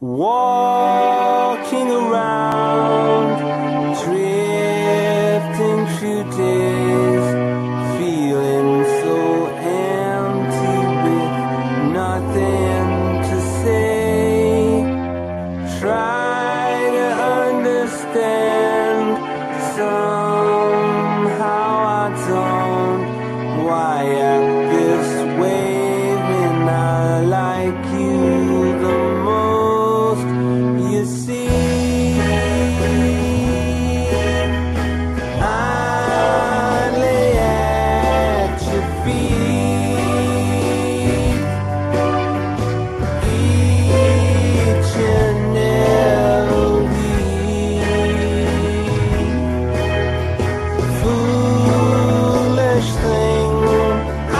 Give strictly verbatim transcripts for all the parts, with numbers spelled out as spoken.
Walking around, drifting through days, feeling so empty with nothing to say. Try to understand, somehow I don't. Why act this way when I like you the most? You see, I lay at your feet each and every foolish thing I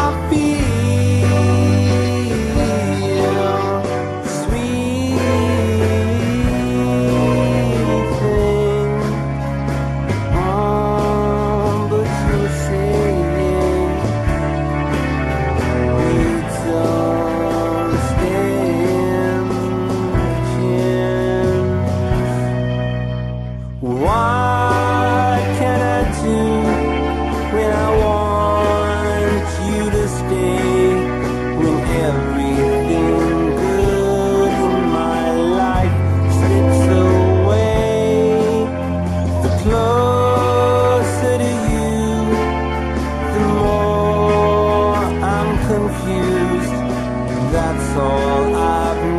feel, sweet thing. Oh, but you're saying we don't stand a chance. What can I do when I want you to stay? When everything good in my life slips away, the closer to you, the more I'm confused. That's all I've